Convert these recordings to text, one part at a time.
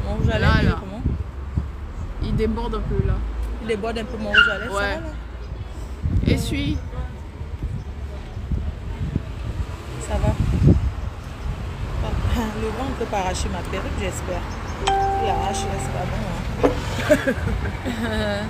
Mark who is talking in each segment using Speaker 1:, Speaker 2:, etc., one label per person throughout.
Speaker 1: Mon rouge à
Speaker 2: Là,
Speaker 1: lèvres, il est
Speaker 2: là.
Speaker 1: comment?
Speaker 2: Il déborde un peu là.
Speaker 1: Il déborde un peu mon rouge à lèvres,
Speaker 2: Ouais.
Speaker 1: ça va là?
Speaker 2: Essuie.
Speaker 1: Ça va. Le vent ne peut pas arracher ma perruque, j'espère. Il arrache, là, c'est pas bon. Hein.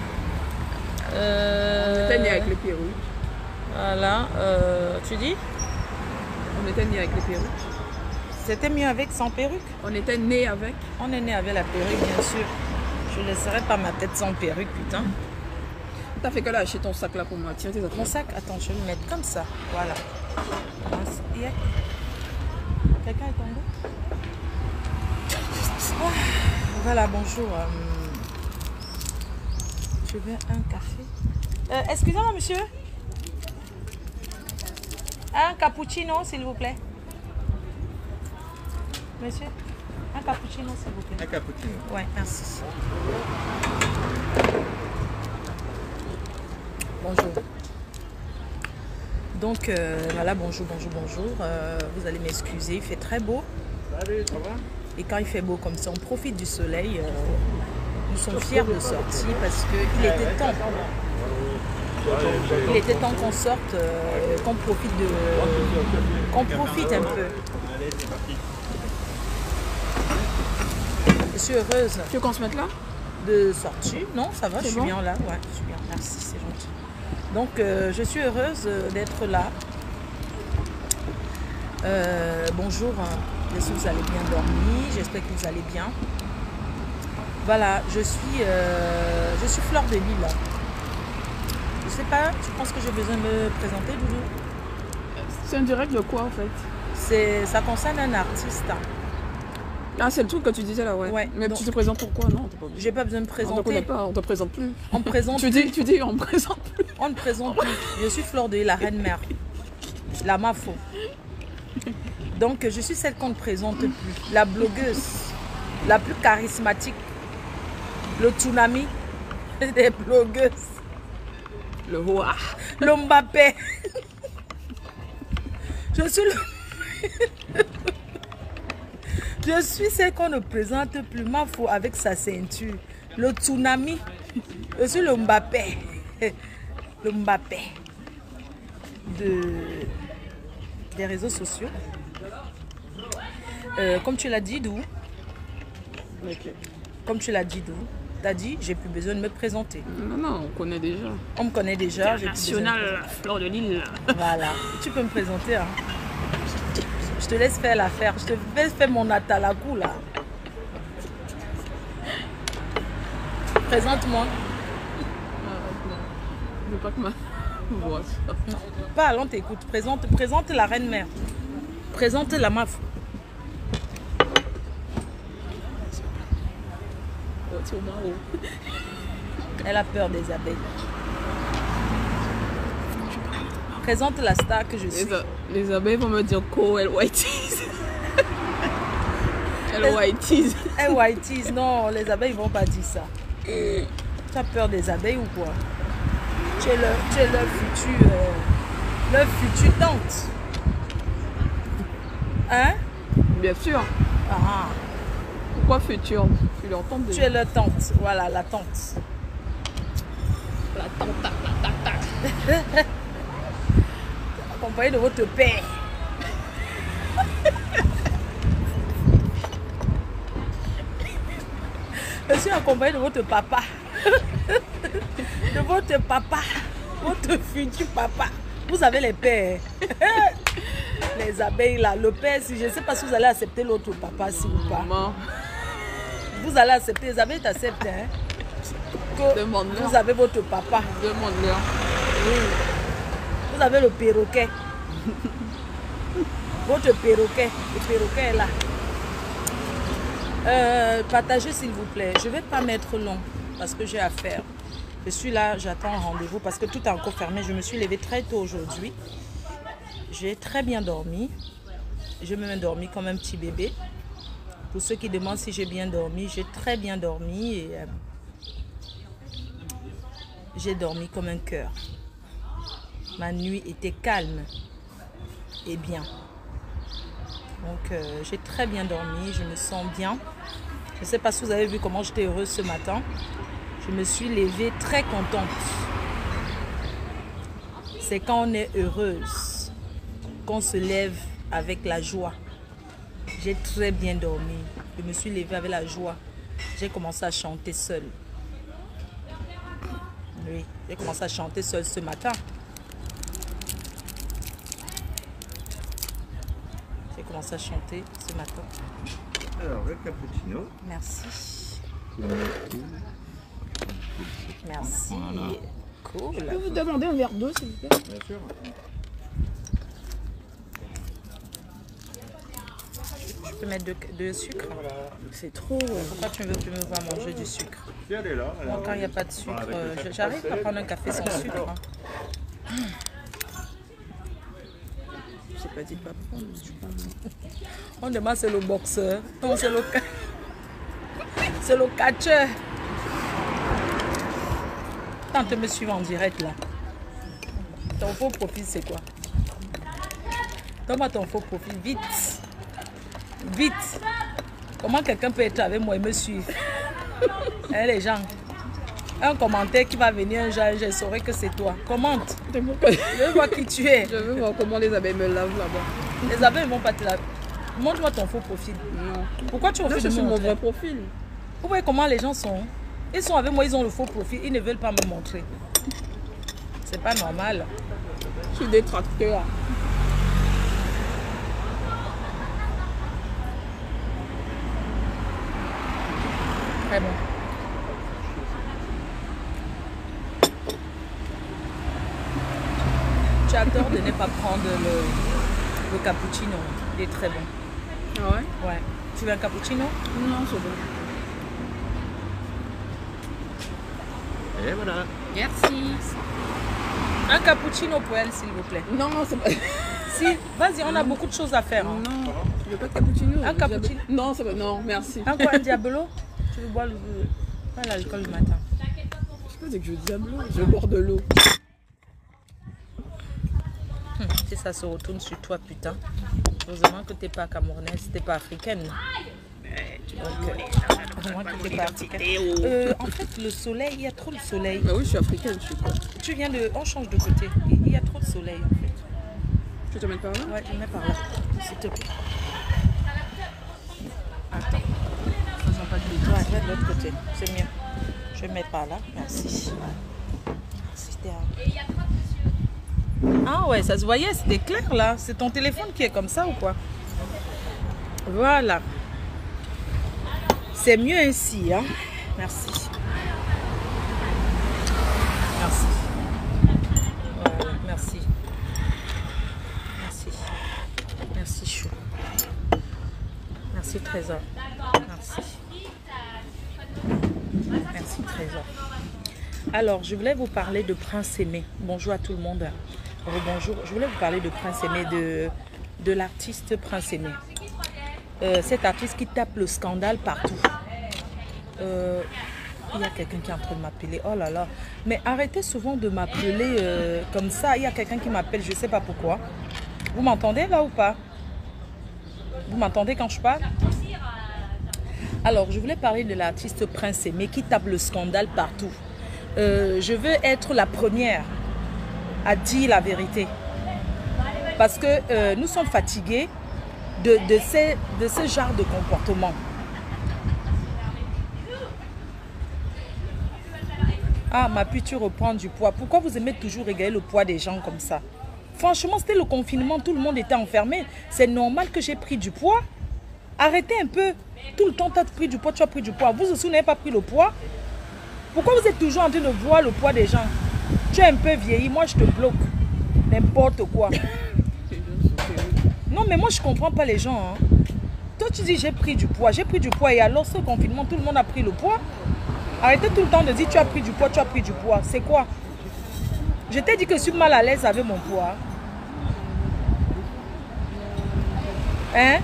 Speaker 2: On était né avec les perruques.
Speaker 1: Voilà. Tu dis?
Speaker 2: On était né avec les perruques.
Speaker 1: C'était mieux avec sans perruque.
Speaker 2: On était né avec.
Speaker 1: On est né avec la perruque, bien sûr. Je ne laisserai pas ma tête sans perruque, putain.
Speaker 2: T'as fait que lâcher ton sac là pour moi. Tiens tes
Speaker 1: Mon
Speaker 2: affaires.
Speaker 1: sac, attends, je vais le mettre comme ça. Voilà. Il y a... Quelqu'un est tombé? Ah, voilà, bonjour. Je veux un café. Excusez-moi, monsieur. Un cappuccino, s'il vous plaît. Monsieur, un cappuccino, s'il vous plaît.
Speaker 3: Un cappuccino.
Speaker 1: Ouais, merci. Bonjour. Donc, voilà, bonjour. Vous allez m'excuser, il fait très beau.
Speaker 3: Salut, ça va?
Speaker 1: Et quand il fait beau comme ça, on profite du soleil. Nous sommes fiers de sortir parce qu'il était temps. Il était temps qu'on sorte, qu'on profite un peu.
Speaker 3: Allez, c'est parti.
Speaker 1: Je suis heureuse
Speaker 2: Tu veux qu'on se mette là?
Speaker 1: de sortir. Non, ça va, je
Speaker 2: C'est
Speaker 1: suis
Speaker 2: bon?
Speaker 1: bien là. Ouais, je suis bien. Merci, c'est gentil. Donc, je suis heureuse d'être là. Bonjour, j'espère que vous allez bien dormir. J'espère que vous allez bien. Voilà, je suis Fleur de Lille. Je sais pas, tu penses que j'ai besoin de me présenter, Doudou?
Speaker 2: C'est un direct de quoi en fait?
Speaker 1: Ça concerne un artiste.
Speaker 2: Ah, c'est le truc que tu disais là, ouais.
Speaker 1: Ouais,
Speaker 2: Mais
Speaker 1: donc-
Speaker 2: tu te présentes pourquoi? Non, t'es pas obligé.
Speaker 1: J'ai pas besoin de me
Speaker 2: On te connaît
Speaker 1: présenter.
Speaker 2: pas, on te présente plus.
Speaker 1: On me présente
Speaker 2: Tu dis, on me présente plus.
Speaker 1: On ne présente plus. Je suis Fleur de Lille, la reine mère. La Mafo. Donc, je suis celle qu'on ne présente plus. La blogueuse. La plus charismatique. Le tsunami des blogueuses.
Speaker 2: Le roi.
Speaker 1: Le Mbappé. Je suis Je suis celle qu'on ne présente plus. Mafo avec sa ceinture. Le tsunami. Je suis le Mbappé. Le Mbappé des réseaux sociaux. Comme tu l'as dit, d'où?
Speaker 2: Ok.
Speaker 1: Comme tu l'as dit, d'où? T'as dit, j'ai plus besoin de me présenter.
Speaker 2: Non, on connaît déjà.
Speaker 1: On me connaît déjà. j'ai plus besoin de me
Speaker 2: National, Fleur de Lille.
Speaker 1: Voilà. Tu peux me présenter. Hein. Je te laisse faire l'affaire. Je te laisse faire mon atalakou là. Présente-moi.
Speaker 2: Je veux pas que ma voix sorte.
Speaker 1: Parle, on t'écoute. Présente la reine mère. Présente la maf.
Speaker 2: Oh, c'est au haut.
Speaker 1: Elle a peur des abeilles. Présente la star que je suis.
Speaker 2: Les abeilles vont me dire co, elle whiteys. Elle whiteys.
Speaker 1: Eh whiteys, non, les abeilles vont pas dire ça. Tu as peur des abeilles ou quoi? Tu es leur futur tante. Hein?
Speaker 2: Bien sûr.
Speaker 1: Ah,
Speaker 2: Pourquoi futur? Tu l'entends
Speaker 1: tu
Speaker 2: déjà.
Speaker 1: es leur tante. Voilà, la tante.
Speaker 2: La tante, tac, tac, tac, tac.
Speaker 1: Accompagné de votre père. Je suis accompagné de votre papa. De votre papa. Votre futur papa. Vous avez les pères. Les abeilles là. Le père, si je ne sais pas si vous allez accepter l'autre papa, si ou pas.
Speaker 2: Maman,
Speaker 1: Vous allez accepter. Les abeilles t'acceptent. Hein? Que
Speaker 2: demande-leur.
Speaker 1: vous avez votre papa.
Speaker 2: Demande-leur.
Speaker 1: Oui. Vous avez le perroquet. Votre perroquet. Le perroquet est là. Partagez s'il vous plaît. Je ne vais pas mettre long parce que j'ai affaire. Je suis là, j'attends un rendez-vous parce que tout est encore fermé. Je me suis levée très tôt aujourd'hui. J'ai très bien dormi. J'ai même dormi comme un petit bébé. Pour ceux qui demandent si j'ai bien dormi, j'ai très bien dormi et j'ai dormi comme un cœur. Ma nuit était calme et bien. Donc j'ai très bien dormi, je me sens bien. Je ne sais pas si vous avez vu comment j'étais heureuse ce matin. Je me suis levée très contente. C'est quand on est heureuse qu'on se lève avec la joie. J'ai très bien dormi. Je me suis levée avec la joie. J'ai commencé à chanter seule. Oui, j'ai commencé à chanter seule ce matin. J'ai commencé à chanter ce matin.
Speaker 3: Alors, le cappuccino.
Speaker 1: Merci. Merci.
Speaker 3: Voilà.
Speaker 1: Cool.
Speaker 2: Je peux vous demander un verre d'eau, s'il vous plaît?
Speaker 3: Bien sûr.
Speaker 1: Je peux mettre de sucre.
Speaker 2: C'est trop.
Speaker 1: Pourquoi tu me vois manger du sucre?
Speaker 3: Si elle est là.
Speaker 1: Moi, quand il n'y a pas de sucre, j'arrive à prendre un café sans sucre. Hein.
Speaker 2: Je sais pas dit pas prendre.
Speaker 1: On demande c'est le boxeur. Non, c'est le c'est le catcheur. Tente me suivre en direct là. Ton faux profil c'est quoi? Donne-moi ton faux profil, vite. Vite. Comment quelqu'un peut être avec moi et me suivre? Hein, les gens. Un commentaire qui va venir un jour, je saurai que c'est toi. Commente. Je veux voir qui tu es.
Speaker 2: Je veux voir comment les abeilles me lavent là-bas.
Speaker 1: Les abeilles ne vont pas te laver. Montre-moi ton faux profil.
Speaker 2: Non.
Speaker 1: Pourquoi tu refuses de
Speaker 2: C'est
Speaker 1: me
Speaker 2: mon
Speaker 1: montrer?
Speaker 2: vrai profil.
Speaker 1: Vous voyez comment les gens sont? Ils sont avec moi, ils ont le faux profil, ils ne veulent pas me montrer. C'est pas normal.
Speaker 2: Je suis détracteur.
Speaker 1: Très bon. Tu as tort de ne pas prendre le cappuccino. Il est très bon.
Speaker 2: Ah ouais?
Speaker 1: Ouais. Tu veux un cappuccino?
Speaker 2: Non, c'est bon.
Speaker 3: Et voilà.
Speaker 2: Merci.
Speaker 1: Un cappuccino pour elle, s'il vous plaît.
Speaker 2: Non, c'est pas...
Speaker 1: Si, vas-y, on a beaucoup de choses à faire. Hein.
Speaker 2: Non, je veux pas de cappuccino.
Speaker 1: Un cappuccino?
Speaker 2: Non, c'est pas... Non, merci.
Speaker 1: Un quoi, un diabolo? Tu veux boire pas l'alcool le matin?
Speaker 2: Je peux dire que je veux diablo. Je veux boire de l'eau.
Speaker 1: Si ça se retourne sur toi, putain. Heureusement que t'es pas camerounaise, t'es pas africaine. Heureusement que t'es pas africaine. En fait, le soleil, il y a trop de soleil.
Speaker 2: Bah oui, je suis africaine, je suis quoi?
Speaker 1: Tu viens de... On change de côté. Il y a trop de soleil, en fait.
Speaker 2: Tu veux te mettre par là?
Speaker 1: Ouais, je mets par là, s'il te plaît. Attends. Faisons pas de bêtises. Ouais, viens de l'autre côté, c'est mieux. Je vais mettre par là, merci. Merci, Théa. Ah ouais, ça se voyait, c'était clair là. C'est ton téléphone qui est comme ça ou quoi? Voilà. C'est mieux ainsi, hein. Merci. Merci. Voilà, merci. Merci. Merci, chou. Merci, Trésor. Merci. Merci, Trésor. Alors, je voulais vous parler de Prince Aimé. Bonjour à tout le monde. Bonjour. Je voulais vous parler de Prince Aimé, de l'artiste Prince Aimé. Cet artiste qui tape le scandale partout. Il y a quelqu'un qui est en train de m'appeler. Oh là là. Mais arrêtez souvent de m'appeler comme ça. Il y a quelqu'un qui m'appelle, je ne sais pas pourquoi. Vous m'entendez là ou pas? Vous m'entendez quand je parle? Alors, je voulais parler de l'artiste Prince Aimé qui tape le scandale partout. Je veux être la première à dire la vérité. Parce que nous sommes fatigués de ce genre de comportement. Ah, ma puce, tu reprends du poids. Pourquoi vous aimez toujours régaler le poids des gens comme ça? Franchement, c'était le confinement, tout le monde était enfermé. C'est normal que j'ai pris du poids. Arrêtez un peu. Tout le temps, tu as pris du poids, tu as pris du poids. Vous aussi, vous n'avez pas pris le poids. Pourquoi vous êtes toujours en train de voir le poids des gens? Tu es un peu vieilli, moi je te bloque. N'importe quoi. Non, mais moi je comprends pas les gens. Hein. Toi tu dis j'ai pris du poids et alors ce confinement tout le monde a pris le poids. Arrêtez tout le temps de dire tu as pris du poids, tu as pris du poids. C'est quoi? Je t'ai dit que je suis mal à l'aise avec mon poids. Hein?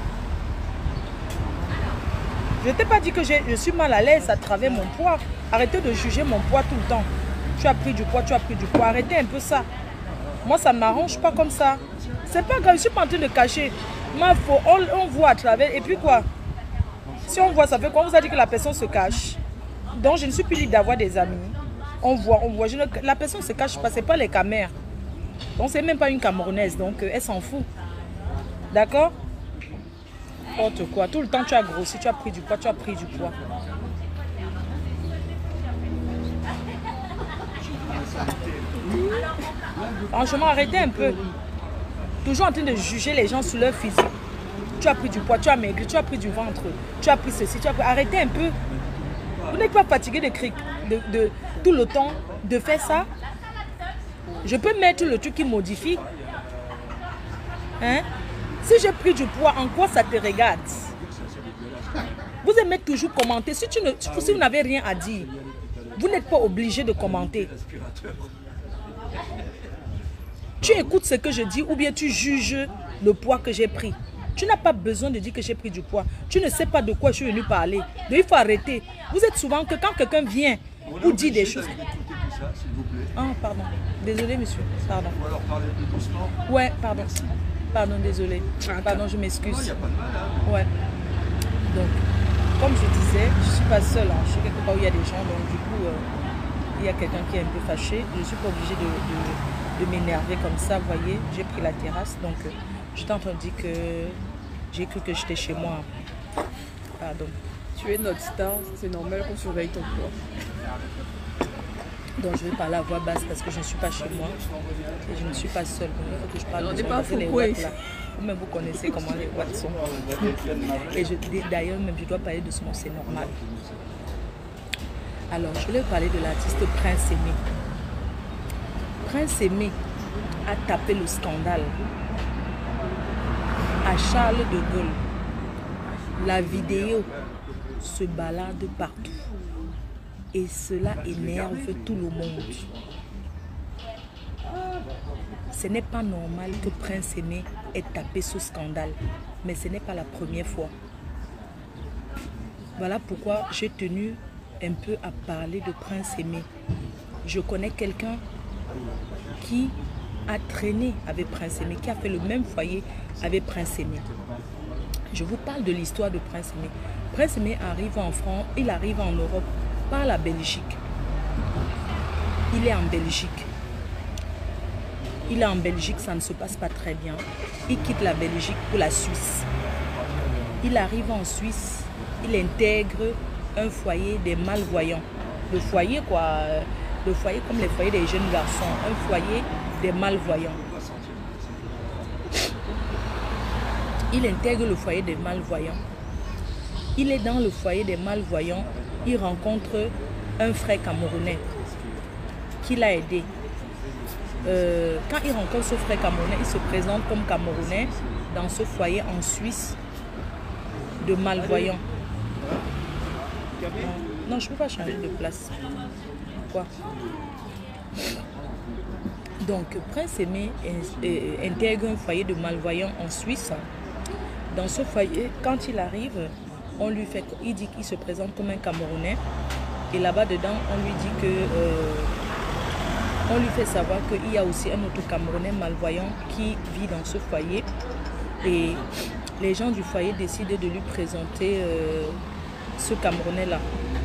Speaker 1: Je t'ai pas dit que je suis mal à l'aise à travers mon poids. Arrêtez de juger mon poids tout le temps. Tu as pris du poids, tu as pris du poids. Arrêtez un peu ça. Moi, ça ne m'arrange pas comme ça. C'est pas grave, je ne suis pas en train de cacher. On voit à travers. Et puis quoi? Si on voit, ça fait quoi? On vous a dit que la personne se cache. Donc, je ne suis plus libre d'avoir des amis. On voit. La personne se cache pas, c'est pas les caméras. Donc, c'est même pas une Camerounaise. Donc, elle s'en fout. D'accord? N'importe quoi. Tout le temps, tu as grossi, tu as pris du poids, tu as pris du poids. Franchement, arrêtez un peu. Toujours en train de juger les gens sur leur physique. Tu as pris du poids, tu as maigri, tu as pris du ventre, tu as pris ceci, tu as pris... Arrêtez un peu. Vous n'êtes pas fatigué de tout le temps de faire ça. Je peux mettre le truc qui modifie. Hein? Si j'ai pris du poids, en quoi ça te regarde? Vous aimez toujours commenter. Si vous n'avez rien à dire, vous n'êtes pas obligé de commenter. Tu écoutes ce que je dis ou bien tu juges le poids que j'ai pris. Tu n'as pas besoin de dire que j'ai pris du poids. Tu ne sais pas de quoi je suis venu parler. Donc il faut arrêter. Vous êtes souvent que quand quelqu'un vient ou dit des choses... Ah, pardon. Désolé, monsieur. Pardon.
Speaker 3: Ou alors parler plus doucement.
Speaker 1: Ouais, pardon. Pardon, désolé. Pardon, je m'excuse.
Speaker 3: Il n'y a pas de mal.
Speaker 1: Ouais. Donc, comme je disais, je ne suis pas seule. Hein. Je suis quelque part où il y a des gens. Donc, du coup, il y a quelqu'un qui est un peu fâché. Je ne suis pas obligée de m'énerver comme ça. Vous voyez, j'ai pris la terrasse. Donc, j'étais en train de dire que j'ai cru que j'étais chez moi. Pardon.
Speaker 2: Tu es notre star, c'est normal qu'on surveille ton poids.
Speaker 1: Donc je vais parler à voix basse parce que je ne suis pas chez moi et je ne suis pas seule. Donc il faut que je parle.
Speaker 2: On n'est pas fou,
Speaker 1: vous-même vous connaissez comment les watts sont. Et d'ailleurs même je dois parler doucement, c'est normal. Alors je voulais parler de l'artiste Prince Aimé. Prince Aimé a tapé le scandale à Charles de Gaulle. La vidéo se balade partout. Et cela énerve tout le monde. Ce n'est pas normal que Prince Aimé ait tapé ce scandale. Mais ce n'est pas la première fois. Voilà pourquoi j'ai tenu un peu à parler de Prince Aimé. Je connais quelqu'un qui a traîné avec Prince Aimé, qui a fait le même foyer avec Prince Aimé. Je vous parle de l'histoire de Prince Aimé. Prince Aimé arrive en France, il arrive en Europe par la Belgique. Il est en Belgique. Il est en Belgique, ça ne se passe pas très bien. Il quitte la Belgique pour la Suisse. Il arrive en Suisse, il intègre un foyer des malvoyants. Le foyer quoi, le foyer comme les foyers des jeunes garçons, un foyer des malvoyants. Il intègre le foyer des malvoyants. Il est dans le foyer des malvoyants. Il rencontre un frère camerounais qui l'a aidé. Quand il rencontre ce frère camerounais, il se présente comme camerounais dans ce foyer en Suisse de malvoyants. Non, je ne peux pas changer de place. Pourquoi? Donc, Prince Aimé intègre un foyer de malvoyants en Suisse. Dans ce foyer, quand il arrive, on lui fait, il dit qu'il se présente comme un Camerounais. Et là-bas dedans, on lui dit que, on lui fait savoir qu'il y a aussi un autre Camerounais malvoyant qui vit dans ce foyer. Et les gens du foyer décident de lui présenter ce Camerounais-là.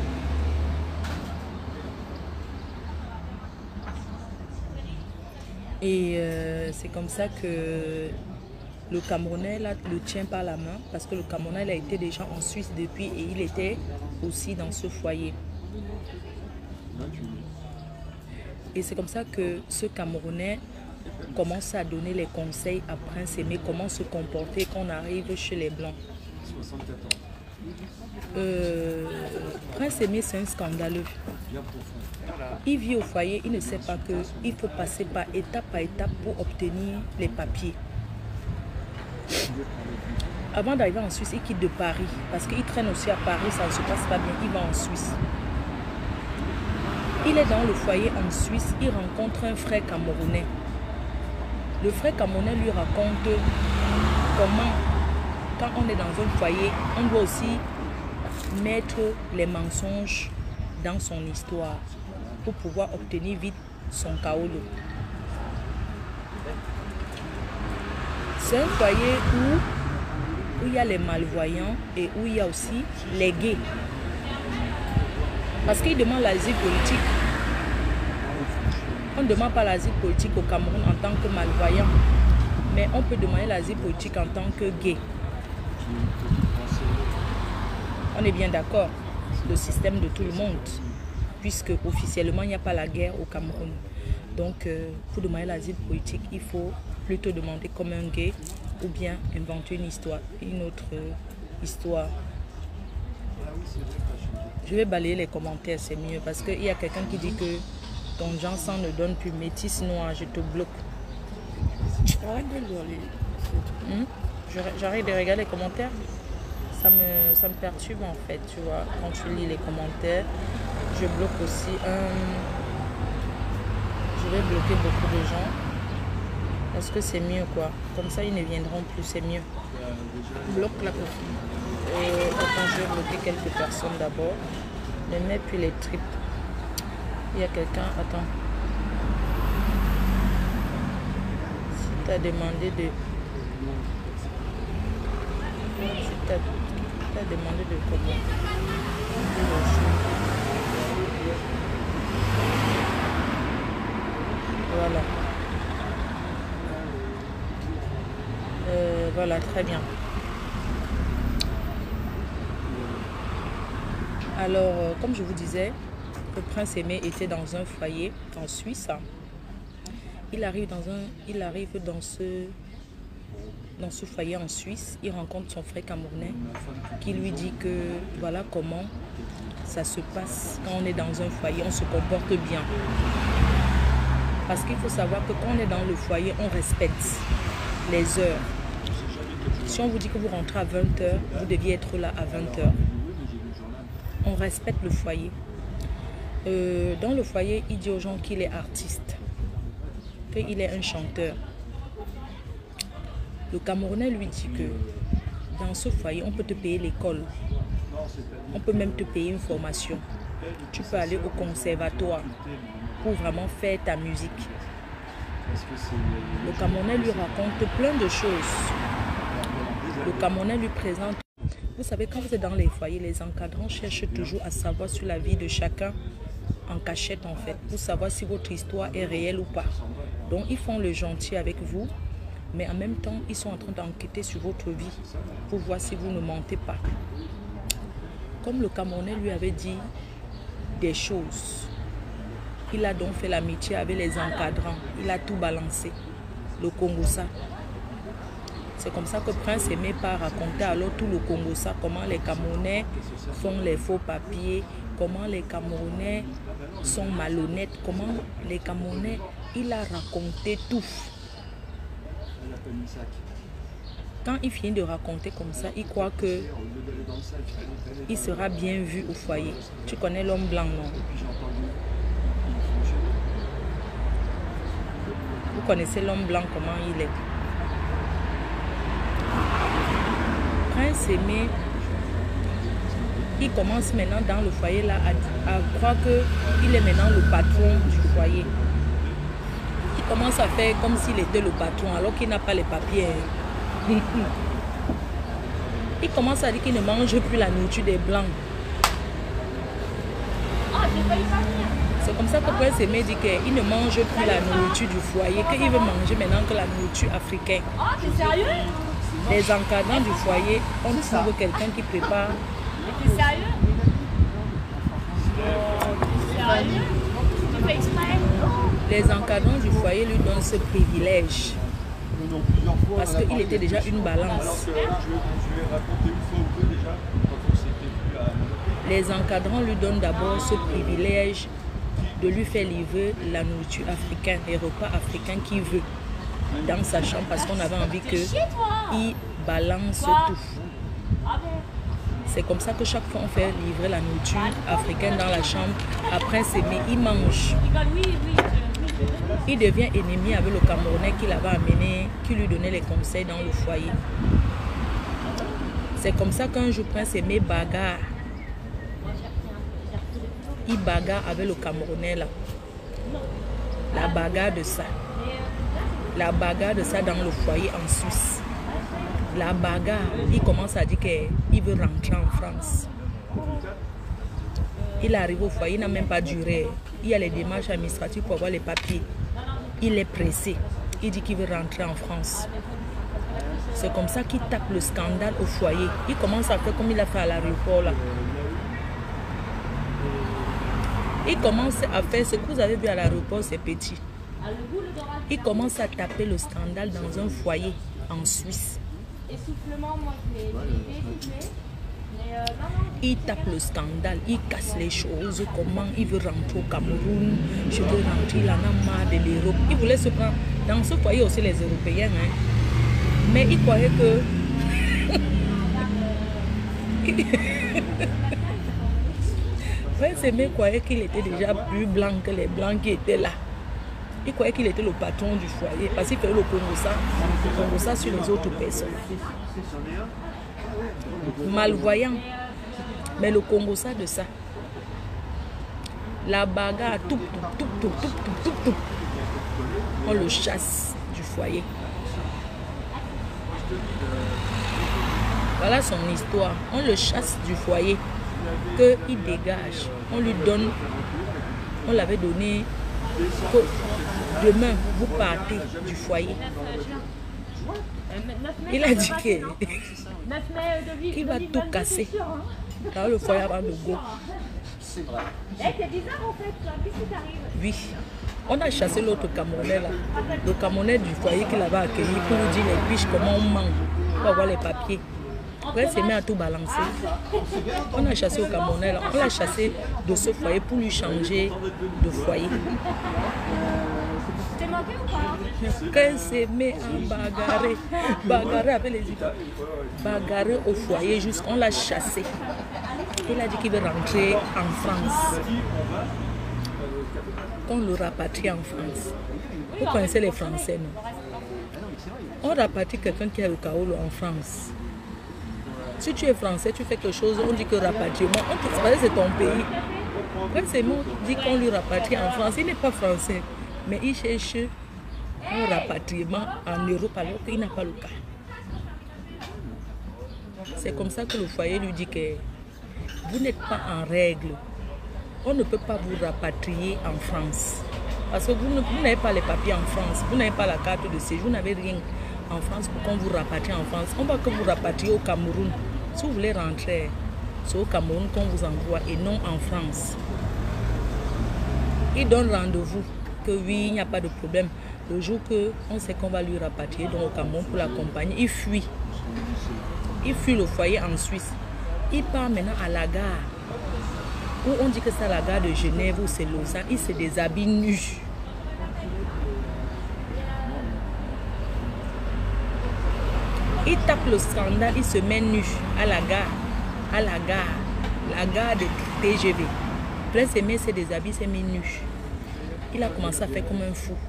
Speaker 1: Et c'est comme ça que le Camerounais là, le tient par la main parce que le Camerounais a été déjà en Suisse depuis et il était aussi dans ce foyer. Et c'est comme ça que ce Camerounais commence à donner les conseils à Prince Aimé, comment se comporter quand on arrive chez les Blancs. Prince Aimé, c'est un scandaleux. Il vit au foyer, il ne sait pas qu'il faut passer par étape pour obtenir les papiers. Avant d'arriver en Suisse, il quitte de Paris parce qu'il traîne aussi à Paris, ça ne se passe pas bien, il va en Suisse. Il est dans le foyer en Suisse, il rencontre un frère camerounais. Le frère camerounais lui raconte comment, quand on est dans un foyer, on doit aussi mettre les mensonges dans son histoire pour pouvoir obtenir vite son kaolo. C'est un foyer où où il y a les malvoyants et où il y a aussi les gays. Parce qu'ils demandent l'asile politique. On ne demande pas l'asile politique au Cameroun en tant que malvoyant, mais on peut demander l'asile politique en tant que gay. On est bien d'accord, le système de tout le monde, puisque officiellement il n'y a pas la guerre au Cameroun. Donc pour demander l'asile politique, il faut plutôt demander comme un gay ou bien inventer une autre histoire. Je vais balayer les commentaires, c'est mieux, parce qu'il y a quelqu'un qui dit que ton genre sang ne donne plus, métis noir, je te bloque.
Speaker 2: Arrête de lire
Speaker 1: J'arrête de regarder les commentaires. Ça me perturbe en fait, tu vois. Quand tu lis les commentaires, je bloque aussi. Je vais bloquer beaucoup de gens. Parce que c'est mieux quoi. Comme ça, ils ne viendront plus, c'est mieux.
Speaker 2: Bloque la personne.
Speaker 1: Attends, je vais bloquer quelques personnes d'abord. Ne mets plus les tripes. Il y a quelqu'un, attends. Si tu as demandé de... Si tu as demandé de comment? Voilà. Voilà, très bien. Alors, comme je vous disais, le prince Aimé était dans un foyer en Suisse. Il arrive dans ce foyer en Suisse. Il rencontre son frère camerounais qui lui dit que voilà comment ça se passe quand on est dans un foyer, on se comporte bien. Parce qu'il faut savoir que quand on est dans le foyer, on respecte les heures. Si on vous dit que vous rentrez à 20h, vous deviez être là à 20h. On respecte le foyer. Dans le foyer, il dit aux gens qu'il est artiste, qu'il est un chanteur. Le Camerounais lui dit que dans ce foyer, on peut te payer l'école. On peut même te payer une formation. Tu peux aller au conservatoire pour vraiment faire ta musique. Le Camerounais lui raconte plein de choses. Le Camerounais lui présente. Vous savez, quand vous êtes dans les foyers, les encadrants cherchent toujours à savoir sur la vie de chacun en cachette en fait, pour savoir si votre histoire est réelle ou pas. Donc ils font le gentil avec vous, mais en même temps, ils sont en train d'enquêter sur votre vie pour voir si vous ne mentez pas. Comme le Camerounais lui avait dit des choses, il a donc fait l'amitié avec les encadrants. Il a tout balancé. Le Congossa. C'est comme ça que Prince Aimé part raconter alors tout le Congossa, comment les Camerounais font les faux papiers, comment les Camerounais sont malhonnêtes, comment les Camerounais, il a raconté tout. Quand il finit de raconter comme ça, il croit que il sera bien vu au foyer. Tu connais l'homme blanc, non? Vous connaissez l'homme blanc, comment il est? Prince Aimé, il commence maintenant dans le foyer là à croire qu'il est maintenant le patron du foyer. Il commence à faire comme s'il était le patron alors qu'il n'a pas les papiers. Il commence à dire qu'il ne mange plus la nourriture des blancs. C'est comme ça que Prince Aimé dit qu'il ne mange plus la nourriture du foyer, qu'il veut manger maintenant que la nourriture africaine.
Speaker 2: C'est sérieux?
Speaker 1: Les encadrants du foyer, on trouve quelqu'un qui prépare.
Speaker 2: T'es sérieux? Sérieux? Tu fais exprès?
Speaker 1: Les encadrants du foyer lui donnent ce privilège. Parce qu'il était déjà une balance. Les encadrants lui donnent d'abord ce privilège de lui faire livrer la nourriture africaine, les repas africains qu'il veut dans sa chambre parce qu'on avait envie qu'il balance tout. C'est comme ça que chaque fois on fait livrer la nourriture africaine dans la chambre. Après c'est mais il mange. Il devient ennemi avec le Camerounais qu'il avait amené, qui lui donnait les conseils dans le foyer. C'est comme ça qu'un jour Prince Aimé bagarre. Il bagarre avec le Camerounais là. La bagarre de ça. La bagarre de ça dans le foyer en Suisse. La bagarre, il commence à dire qu'il veut rentrer en France. Il arrive au foyer, il n'a même pas duré. Il y a les démarches administratives pour avoir les papiers. Il est pressé. Il dit qu'il veut rentrer en France. C'est comme ça qu'il tape le scandale au foyer. Il commence à faire comme il a fait à l'aéroport là. Il commence à faire ce que vous avez vu à l'aéroport, c'est petit. Il commence à taper le scandale dans un foyer en Suisse. Il tape le scandale, il casse les choses, comment il veut rentrer au Cameroun, je veux rentrer, il en a marre de l'Europe. Il voulait se prendre, dans ce foyer aussi les Européens, hein. Mais il croyait que... Prince Aimé croyait qu'il était déjà plus blanc que les blancs qui étaient là. Il croyait qu'il était le patron du foyer parce qu'il faisait le Congo sur les autres personnes. Malvoyant, mais le Congo de ça. La bagarre, tout. On le chasse du foyer. Voilà son histoire. On le chasse du foyer, qu'il dégage. On lui donne, on l'avait donné que demain vous partez du foyer. Il a dit qu'il va tout casser dans le foyer avant de go.
Speaker 2: C'est bizarre en fait, qu'est-ce qui t'arrive?
Speaker 1: Oui. On a chassé l'autre Camerounais là, le Camerounais du foyer qu'il avait accueilli pour lui dire les biches comment on mange, pour avoir les papiers. Après, il s'est mis à tout balancer. On a chassé au Camerounais là, on l'a chassé de ce foyer pour lui changer de foyer.
Speaker 2: T'es manqué ou pas?
Speaker 1: Qu'elle s'est mis à bagarrer avec les idées. Bagarrer au foyer jusqu'on l'a chassé. Il a dit qu'il veut rentrer en France. On le rapatrie en France. Vous connaissez les Français, non? On rapatrie quelqu'un qui a le Kaolo en France. Si tu es français, tu fais quelque chose, on dit que rapatriement, c'est ton pays. Quand c'est moi dit qu'on lui rapatrie en France, il n'est pas français, mais il cherche un rapatriement en Europe alors qu'il n'a pas le cas. C'est comme ça que le foyer lui dit que vous n'êtes pas en règle. On ne peut pas vous rapatrier en France. Parce que vous n'avez pas les papiers en France, vous n'avez pas la carte de séjour, vous n'avez rien en France pour qu'on vous rapatrie en France. On va que vous rapatrier au Cameroun. Si vous voulez rentrer, c'est au Cameroun qu'on vous envoie et non en France. Il donne rendez-vous que oui, il n'y a pas de problème. Le jour qu'on sait qu'on va lui rapatrier donc au Cameroun pour l'accompagner, il fuit. Il fuit le foyer en Suisse. Il part maintenant à la gare. Où on dit que c'est la gare de Genève ou c'est Lausanne. Il se déshabille nu. Il tape le scandale, il se met nu à la gare de TGV. Prince Aimé s'est déshabillé, s'est mis nu. Il a commencé à faire comme un fou.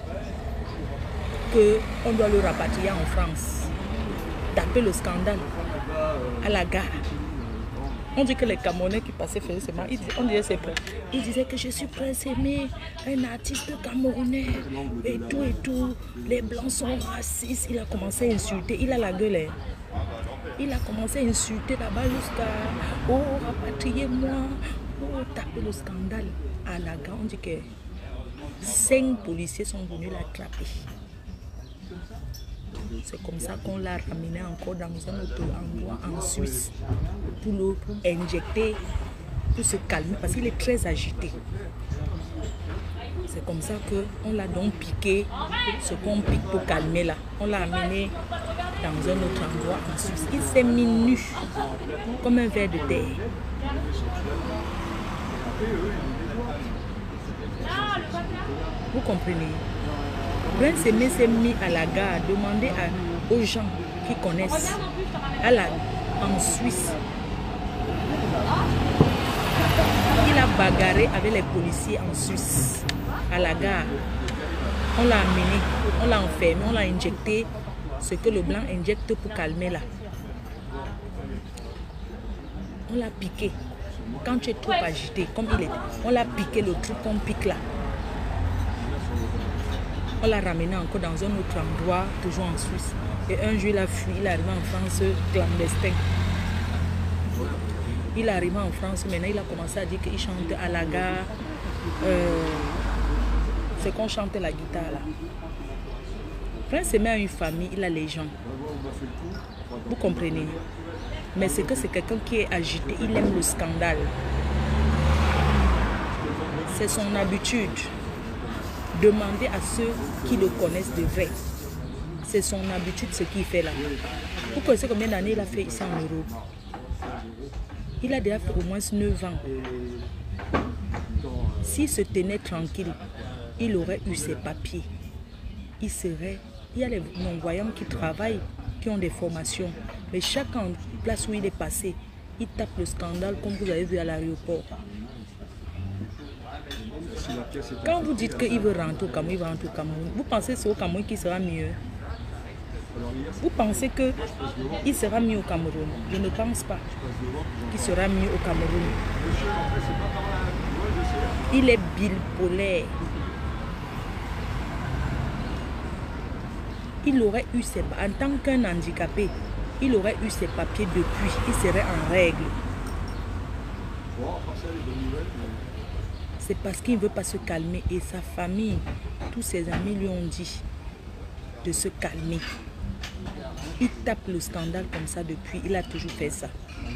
Speaker 1: Qu'on doit le rapatrier en France. Taper le scandale à la gare. On dit que les Camerounais qui passaient faisaient seulement. On disait c'est vrai. Il disait que je suis Prince Aimé, un artiste camerounais et tout. Les blancs sont racistes. Il a commencé à insulter. Il a la gueule. Il a commencé à insulter là-bas jusqu'à oh rapatriez-moi, oh taper le scandale à la gare. On dit que 5 policiers sont venus l'attraper. C'est comme ça qu'on l'a ramené encore dans un autre endroit en Suisse pour le injecter, pour se calmer parce qu'il est très agité. C'est comme ça qu'on l'a donc piqué, ce qu'on pique pour calmer là. On l'a amené dans un autre endroit en Suisse. Il s'est mis nu comme un ver de terre. Vous comprenez? Prince Aimé s'est mis à la gare, demander aux gens qui connaissent en Suisse. Il a bagarré avec les policiers en Suisse, à la gare. On l'a amené, on l'a enfermé, on l'a injecté, ce que le blanc injecte pour calmer là. On l'a piqué. Quand tu es trop agité, comme il est, on l'a piqué le truc qu'on pique là. On l'a ramené encore dans un autre endroit, toujours en Suisse. Et un jour, il a fui, il est arrivé en France clandestin. Il est arrivé en France, maintenant il a commencé à dire qu'il chante à la gare. C'est qu'on chante la guitare là. Prince Aimé a une famille, il a les gens. Vous comprenez? Mais c'est que c'est quelqu'un qui est agité, il aime le scandale. C'est son habitude. Demandez à ceux qui le connaissent de vrai. C'est son habitude ce qu'il fait là. Vous connaissez combien d'années il a fait ici en Europe? Il a déjà fait au moins 9 ans. S'il se tenait tranquille, il aurait eu ses papiers. Il y a les non-voyants qui travaillent, qui ont des formations. Mais chaque place où il est passé, il tape le scandale comme vous avez vu à l'aéroport. Quand vous dites qu'il veut rentrer au Cameroun, il va rentrer au Cameroun. Vous pensez que c'est au Cameroun qu'il sera mieux? Vous pensez qu'il sera mieux au Cameroun? Je ne pense pas qu'il sera mieux au Cameroun. Il est bipolaire. Il aurait eu ses... En tant qu'un handicapé, il aurait eu ses papiers depuis. Il serait en règle. C'est parce qu'il ne veut pas se calmer. Et sa famille, tous ses amis lui ont dit de se calmer. Il tape le scandale comme ça depuis. Il a toujours fait ça.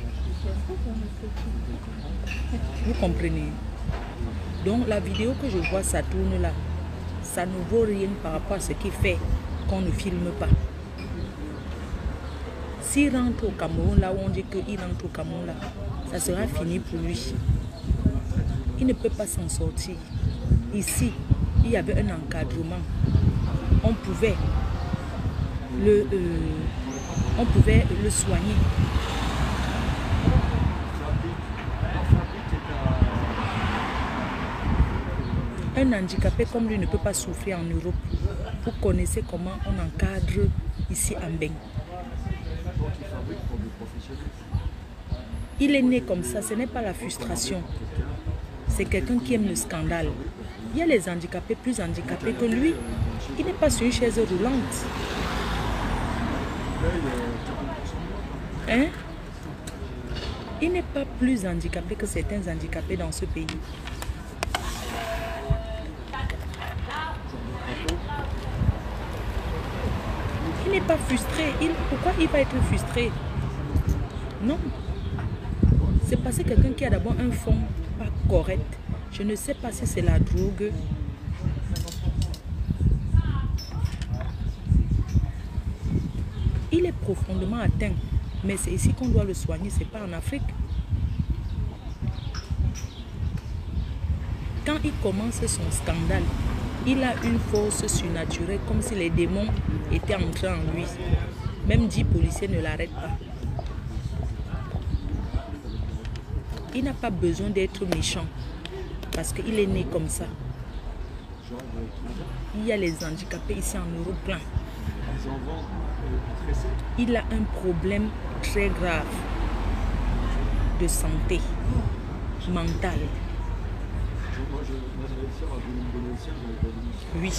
Speaker 1: Vous comprenez? Donc la vidéo que je vois, ça tourne là. Ça ne vaut rien par rapport à ce qu'il fait qu'on ne filme pas. S'il rentre au Cameroun, là où on dit qu'il rentre au Cameroun, là, ça sera fini pour lui. Il ne peut pas s'en sortir. Ici, il y avait un encadrement. On pouvait le soigner. Un handicapé comme lui ne peut pas souffrir en Europe. Vous connaissez comment on encadre ici en Beng. Il est né comme ça, ce n'est pas la frustration. C'est quelqu'un qui aime le scandale. Il y a les handicapés plus handicapés que lui. Il n'est pas sur une chaise roulante. Hein? Il n'est pas plus handicapé que certains handicapés dans ce pays. Il n'est pas frustré. Pourquoi il va être frustré? Non. C'est parce que quelqu'un qui a d'abord un fond pas correct. Je ne sais pas si c'est la drogue. Il est profondément atteint. Mais c'est ici qu'on doit le soigner, c'est pas en Afrique. Quand il commence son scandale, il a une force surnaturelle, comme si les démons étaient entrés en lui. Même 10 policiers ne l'arrêtent pas. Il n'a pas besoin d'être méchant, parce qu'il est né comme ça. Il y a les handicapés ici en Europe plein. Il a un problème très grave de santé mentale. Oui.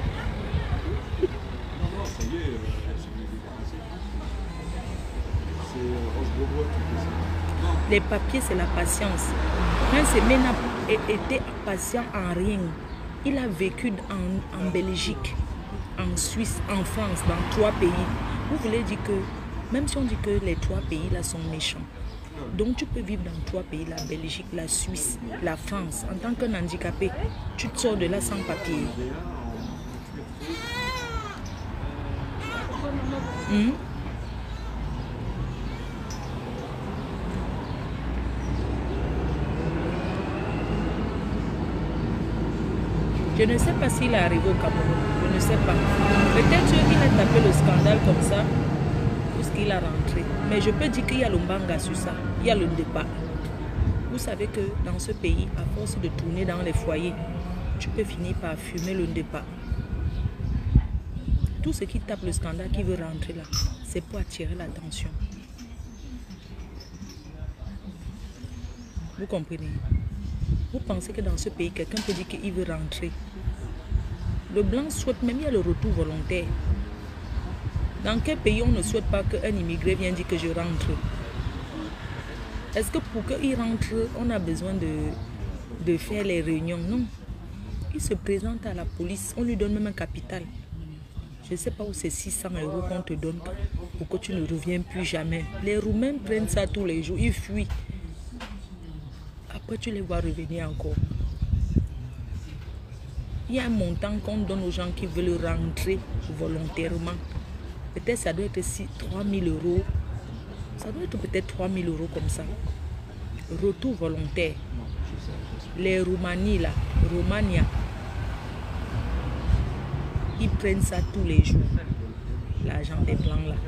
Speaker 1: Les papiers, c'est la patience. Prince Aimé n'a été patient en rien. Il a vécu en Belgique, en Suisse, en France, dans 3 pays. Vous voulez dire que, même si on dit que les 3 pays là sont méchants, donc tu peux vivre dans 3 pays, la Belgique, la Suisse, la France, en tant qu'un handicapé, tu te sors de là sans papier. Je ne sais pas s'il est arrivé au Cameroun, je ne sais pas. Peut-être qu'il a tapé le scandale comme ça, puisqu'il a rentré. Mais je peux dire qu'il y a le mbanga sur ça, il y a le débat. Vous savez que dans ce pays, à force de tourner dans les foyers, tu peux finir par fumer le débat. Tout ce qui tape le scandale, qui veut rentrer là, c'est pour attirer l'attention. Vous comprenez? Vous pensez que dans ce pays, quelqu'un peut dire qu'il veut rentrer? Le blanc souhaite, même il y a le retour volontaire. Dans quel pays on ne souhaite pas qu'un immigré vienne dire que je rentre? Est-ce que pour qu'il rentre, on a besoin de faire les réunions? Non. Il se présente à la police, on lui donne même un capital. Je ne sais pas où c'est 600 € qu'on te donne pour que tu ne reviens plus jamais. Les Roumains prennent ça tous les jours, ils fuient. Après, tu les vois revenir encore. Il y a un montant qu'on donne aux gens qui veulent rentrer volontairement. Peut-être ça doit être 3 000 €. Ça doit être peut-être 3 000 € comme ça. Retour volontaire. Les Roumanies là, Romania, ils prennent ça tous les jours. L'argent des blancs là.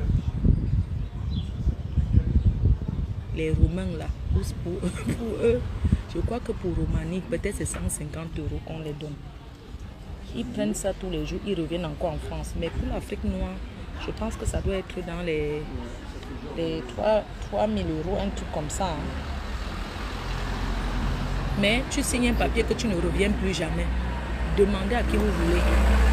Speaker 1: Les Roumains là, pour eux, je crois que pour Roumanie, peut-être c'est 150 € qu'on les donne. Ils prennent ça tous les jours, ils reviennent encore en France. Mais pour l'Afrique noire, je pense que ça doit être dans les 3 000 €, un truc comme ça. Hein. Mais tu signes un papier que tu ne reviens plus jamais. Demandez à qui vous voulez.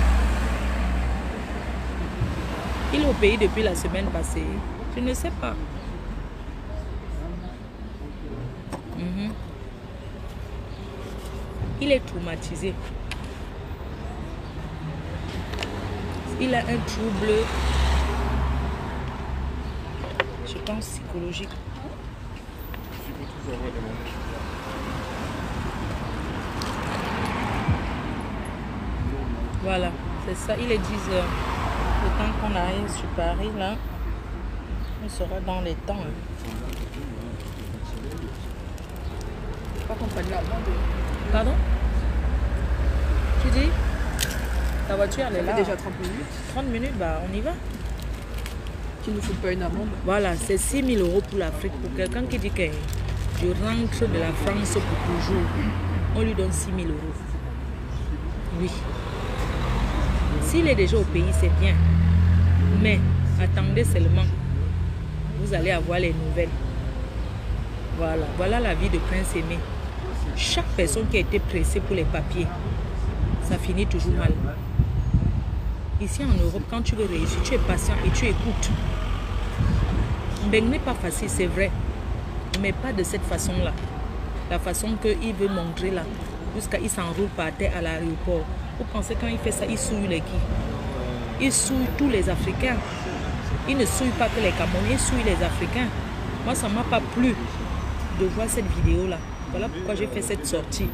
Speaker 1: Il est au pays depuis la semaine passée. Je ne sais pas. Il est traumatisé. Il a un trouble, je pense, psychologique. Voilà, c'est ça. Il est 10 h. Le temps qu'on arrive sur Paris, là, on sera dans les temps.
Speaker 2: Pas compagnie allemande.
Speaker 1: Pardon? Tu dis? Ta voiture, elle est là.
Speaker 2: Déjà 30 minutes.
Speaker 1: 30 minutes, bah on y va.
Speaker 2: Qui ne faut pas une amende.
Speaker 1: Voilà, c'est 6 000 € pour l'Afrique. Pour quelqu'un qui dit que je rentre de la France pour toujours, on lui donne 6 000 €. Oui. S'il est déjà au pays, c'est bien. Mais attendez seulement. Vous allez avoir les nouvelles. Voilà, voilà la vie de Prince Aimé. Chaque personne qui a été pressée pour les papiers, ça finit toujours mal. Ici en Europe, quand tu veux réussir, tu es patient et tu écoutes. Mais n'est pas facile, c'est vrai. Mais pas de cette façon-là. La façon qu'il veut montrer là. Jusqu'à il s'enroule par terre à l'aéroport. Vous pensez quand il fait ça, il souille les qui? Il souille tous les Africains. Il ne souille pas que les Camerounais, il souille les Africains. Moi, ça ne m'a pas plu de voir cette vidéo-là. Voilà pourquoi j'ai fait cette sortie.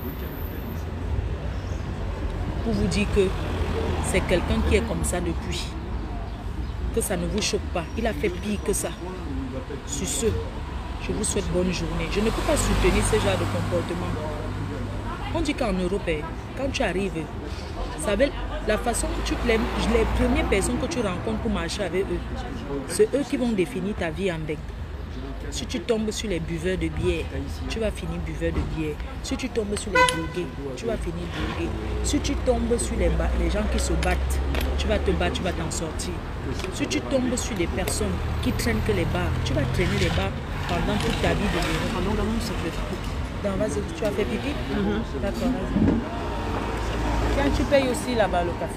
Speaker 1: Pour vous dire que c'est quelqu'un qui est comme ça depuis. Que ça ne vous choque pas. Il a fait pire que ça. Sur ce, je vous souhaite bonne journée. Je ne peux pas soutenir ce genre de comportement. On dit qu'en Europe, quand tu arrives, ça veut, la façon que tu plaimes, les premières personnes que tu rencontres pour marcher avec eux, c'est eux qui vont définir ta vie en bec. Si tu tombes sur les buveurs de bière, tu vas finir buveur de bière. Si tu tombes sur les drogués, tu vas finir drogué. Si tu tombes sur les gens qui se battent, tu vas te battre, tu vas t'en sortir. Si tu tombes sur des personnes qui traînent que les bars, tu vas traîner les bars pendant toute ta vie de l'Europe.
Speaker 2: Pendant un moment, ça fait pipi.
Speaker 1: Vas-y, tu as fait pipi? D'accord, vas-y. Tiens, tu payes aussi là-bas le café.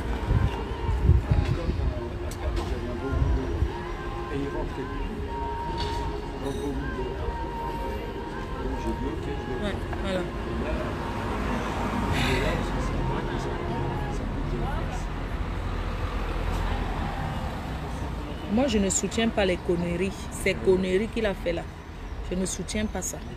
Speaker 1: Ouais, voilà. Moi, je ne soutiens pas les conneries. Ces conneries qu'il a fait là. Je ne soutiens pas ça.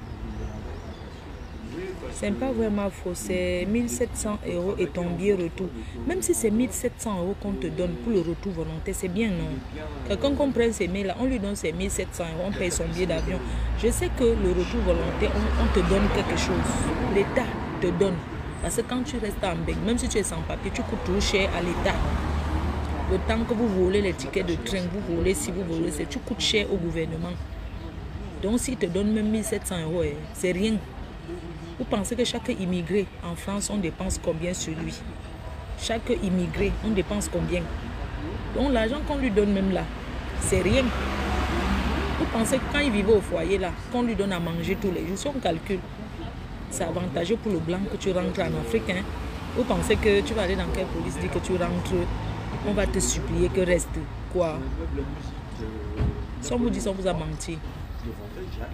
Speaker 1: C'est pas vraiment faux. C'est 1700 € et ton billet retour. Même si c'est 1700 € qu'on te donne pour le retour volontaire, c'est bien, non? Quelqu'un qu'on prenne ses mails là, on lui donne ses 1700 €, on paye son billet d'avion. Je sais que le retour volontaire, on te donne quelque chose. L'État te donne. Parce que quand tu restes en Belgique, même si tu es sans papier, tu coûtes trop cher à l'État. Le temps que vous volez les tickets de train, vous volez, si vous volez, tu coûtes cher au gouvernement. Donc s'il te donne même 1700 €, c'est rien. Vous pensez que chaque immigré en France, on dépense combien sur lui? Chaque immigré, on dépense combien? Donc l'argent qu'on lui donne même là, c'est rien. Vous pensez que quand il vivait au foyer là, qu'on lui donne à manger tous les jours, si on calcule, c'est avantageux pour le blanc que tu rentres en Afrique. Hein? Vous pensez que tu vas aller dans quelle police dire que tu rentres On va te supplier que reste. Quoi?
Speaker 3: Un meuble à musique.
Speaker 1: Si on vous dit, on vous a menti.
Speaker 3: Je le vendais jamais.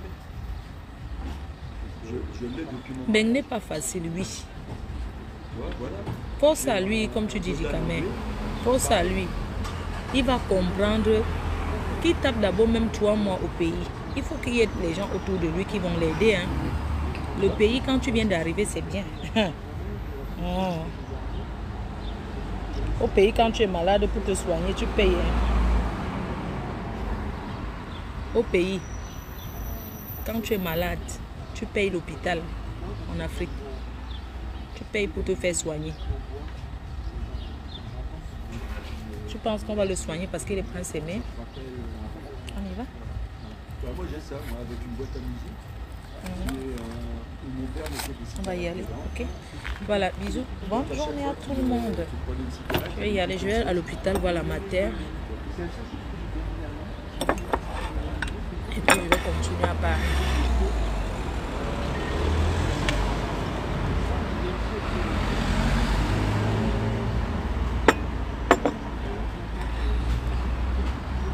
Speaker 3: Je l'ai depuis mon...
Speaker 1: Mais n'est pas facile, oui.
Speaker 3: Ouais, voilà.
Speaker 1: Force à lui, comme tu dis, Dikame. Force à lui. Il va comprendre qu'il tape d'abord même 3 mois au pays. Il faut qu'il y ait les gens autour de lui qui vont l'aider. Hein. Le pays, quand tu viens d'arriver, c'est bien. Oh. Au pays, quand tu es malade, pour te soigner, tu payes. Hein. Au pays, quand tu es malade, tu payes l'hôpital en Afrique. Tu payes pour te faire soigner. Tu penses qu'on va le soigner parce qu'il est prince aimé? On y va?
Speaker 3: Moi j'ai ça, moi, avec une boîte à musique. Et mon père me fait des...
Speaker 1: On va y aller, ok? Voilà, bisous. Bonne journée à tout le monde. Je vais y aller, je vais à l'hôpital voir la mater. Et puis je vais continuer à Paris.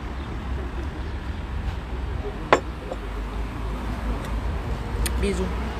Speaker 1: Bisous.